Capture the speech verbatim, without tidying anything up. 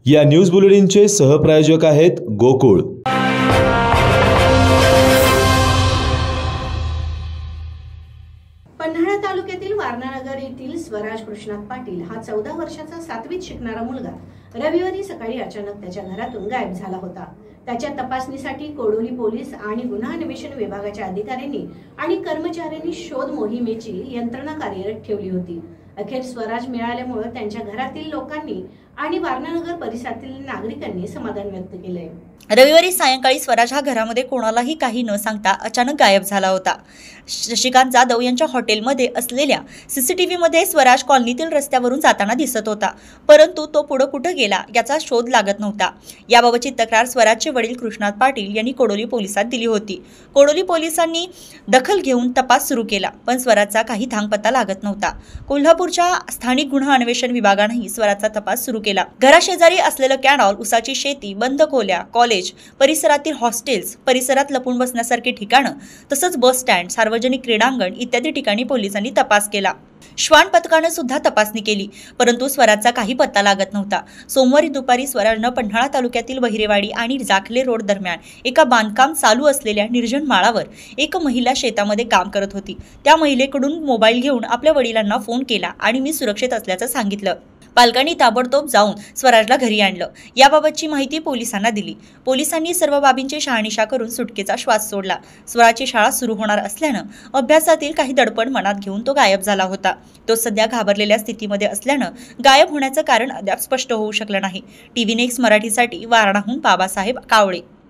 या न्यूज बुलेटिनचे सहप्रायोजक आहेत गोकुळ। पन्हाळा तालुक्यातील वारणानगर येथील स्वराज कृष्णात पाटील हा चौदा वर्षाचा सातवीत शिकणारा मुलगा रविवारी सकाळी अचानक त्याच्या घरातून गायब झाला होता। त्याच्या तपासणीसाठी कोडोली पोलीस आणि गुन्हा अन्वेषण विभागाच्या अधिकाऱ्यांनी आणि कर्मचाऱ्यांनी शोध मोहिमेची यंत्रणा कार्यरत ठेवली होती। अखेर स्वराज मिळाल्यामुळे त्यांच्या घरातील लोकांनी आणि वारणानगर परिसरातील नागरिकांनी समाधान व्यक्त केले। रविवारी सायंकाळी स्वराज हा घरामध्ये कोणालाही काही न सांगता अचानक गायब झाला होता। शशिकांत जाधव यांच्या हॉटेलमध्ये असलेल्या सीसीटीव्ही मध्ये स्वराज कॉलनीतील रस्त्यावरून जाताना दिसत होता, परंतु तो पुढे कुठे गेला याचा शोध लागत नव्हता। याबाबतची तक्रार स्वराजचे वडील कृष्णात पाटील यांनी कोडोली पोलिसात दिली होती। कोडोली पोलिसांनी दखल घेऊन तपास सुरू केला, पण स्वराजचा काही धांगपत्ता लागत नव्हता। कोल्हापूरच्या स्थानिक गुन्हा अन्वेषण विभागानेही स्वराजचा तपास सुरू केला। घराशेजारी असलेलं कॅनॉल, उसाची शेती, बंद खोल्या, कॉलेज परिसरातील हॉस्टेल्स, परिसरात लपून बसण्यासारखी ठिकाणं, तसंच बस स्टँड, सार्वजनिक क्रीडांगण इत्यादी ठिकाणी पोलिसांनी तपास केला। श्वान पथकाने सुद्धा तपासणी केली, परंतु स्वराजचा काही पत्ता लागत नव्हता। सोमवारी दुपारी स्वराजनं पन्हाळा तालुक्यातील बहिरेवाडी आणि जाखले रोड दरम्यान एका बांधकाम चालू असलेल्या निर्जन माळावर एक महिला शेतामध्ये काम करत होती। त्या महिलेकडून मोबाईल घेऊन आपल्या वडिलांना फोन केला आणि मी सुरक्षित असल्याचं सांगितलं। पालकांनी ताबडतोब जाऊन स्वराजला घरी आणलं। याबाबतची माहिती पोलिसांना दिली। पोलिसांनी सर्व बाबींची शहानिशा करून सुटकेचा श्वास सोडला। स्वराजची शाळा सुरू होणार असल्यानं अभ्यासातील काही दडपण मनात घेऊन तो गायब झाला होता। तो सध्या घाबरलेल्या स्थितीमध्ये असल्यानं गायब होण्याचं कारण अद्याप स्पष्ट होऊ शकलं नाही। टीव्ही नेक्स्ट मराठीसाठी वारणाहून बाबासाहेब कावळे।